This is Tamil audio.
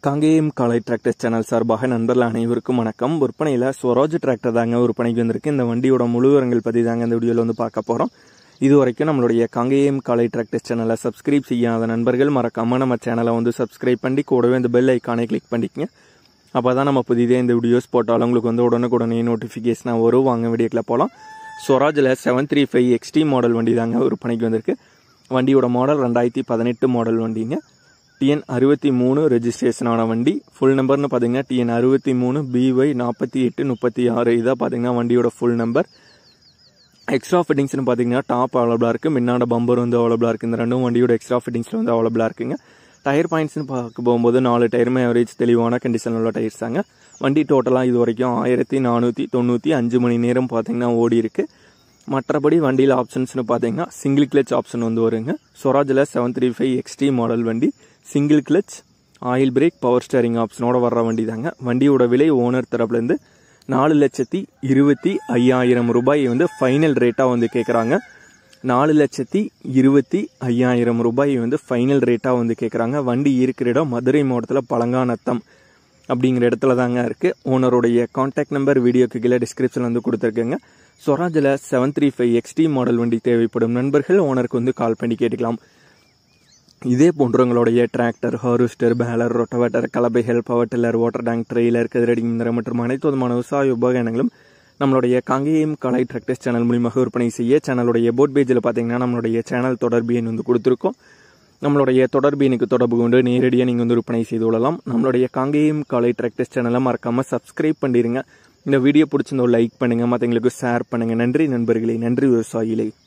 Kangeyam Kaalai Tractor channel சார்பாக நண்பர்கள் அனைவருக்கும் வணக்கம். விற்பனையில Swaraj Tractor தாங்க விற்பனைக்கு வந்திருக்கு. இந்த வண்டியோட முழு விவரங்கள் பத்தி தாங்க இந்த வீடியோல வந்து பார்க்க போறோம். இதுவரைக்கும் நம்மளுடைய Kangeyam Kaalai Tractor சேனலை சப்ஸ்கிரைப் செய்யாத நண்பர்கள் மறக்காம நம்ம சேனலை வந்து சப்ஸ்கிரைப் பண்ணி கூடவே இந்த பெல் ஐகானை கிளிக் பண்ணிக்கங்க. அப்பதான் நம்ம புதிதே இந்த வீடியோஸ் போட்டாலும் உங்களுக்கு வந்து உடனுக்குடனே நோட்டிஃபிகேஷனா வரும். வாங்க வீடியோக்குள்ள போலாம். Swarajல 735 XT மாடல் வண்டி தாங்க விற்பனைக்கு வந்திருக்கு. வண்டியோட மாடல் 2018 மாடல் வண்டிங்க. TN 63 ரெஜிஸ்ட்ரேஷன் ஆன வண்டி. ஃபுல் நம்பர்னு பாத்தீங்கன்னா TN 63 BY 4836 இதான் பாத்தீங்கன்னா வண்டியோட ஃபுல் நம்பர். எக்ஸ்ட்ரா ஃபிட்டிங்ஸ்னு பாத்தீங்கன்னா டாப் அவைலபிளா இருக்கு, முன்னாடி பம்பர் வந்து அவைலபிளா இருக்கு. இந்த ரெண்டும் வண்டியோட எக்ஸ்ட்ரா ஃபிட்டிங்ஸ்ல வந்து அவைலபிளா இருக்குங்க. டயர் பாயிண்ட்ஸ்னு பார்க்க போகும்போது 4 டயருமே ஆவரேஜ் தெளிவான கண்டிஷன் உள்ள டயர்ஸ் தாங்க. வண்டி டோட்டலா இது வரைக்கும் 1495 மணி நேரம் பாத்தீங்கன்னா ஓடி இருக்கு. மற்றபடி வண்டியில் ஆப்ஷன்ஸ்னு பார்த்தீங்கன்னா சிங்கிள் கிளச் ஆப்ஷன் வந்து வருங்க. Swarajல 735 XT மாடல் வண்டி, single clutch, oil brake, power steering ஆப்ஷனோட வர்ற வண்டி தாங்க. வண்டியோட விலை ஓனர் தரப்புலேருந்து 4,25,000 ரூபாய் வந்து ஃபைனல் ரேட்டாக வந்து கேட்குறாங்க. 4,25,000 ரூபாய் வந்து ஃபைனல் ரேட்டாக வந்து கேட்குறாங்க. வண்டி இருக்கிற இடம் மதுரை மாவட்டத்தில் பழங்காநத்தம் அப்படிங்கிற இடத்துல தாங்க இருக்கு. ஓனருடைய கான்டாக்ட் நம்பர் வீடியோக்கு கீழே டிஸ்கிரிப்ஷன்ல வந்து கொடுத்துருக்கேங்க. Swarajல 735 XT மாடல் வண்டி தேவைப்படும் நண்பர்கள் ஓனருக்கு வந்து கால் பண்ணி கேட்டுக்கலாம். இதே போன்றவங்களுடைய டிராக்டர், ஹார்வெஸ்டர், பேலர், ரொட்டவேட்டர், கலப்பைகள், power tiller, water tank, trailer, கதிரடி மற்றும் அனைத்து விதமான விவசாய உபகரணங்களும் நம்மளுடைய Kangeyam Kaalai Tractor சேனல் மூலமாக விற்பனை செய்ய சேனலுடைய போட் பேஜில் பார்த்தீங்கன்னா நம்மளுடைய சேனல் தொடர்பு எண் வந்து கொடுத்துருக்கோம். நம்மளுடைய தொடர்பு எனக்கு தொடர்பு கொண்டு நேரடியாக நீங்கள் வந்து விற்பனை செய்து கொள்ளலாம். நம்மளுடைய Kangeyam Kaalai Tractor சேனலை மறக்காம சப்ஸ்கிரைப் பண்ணிடுங்க. இந்த வீடியோ பிடிச்சிருந்தோ லைக் பண்ணுங்க, மற்றவங்களுக்கு ஷேர் பண்ணுங்க. நன்றி நண்பர்களே, நன்றி விவசாயிகளே.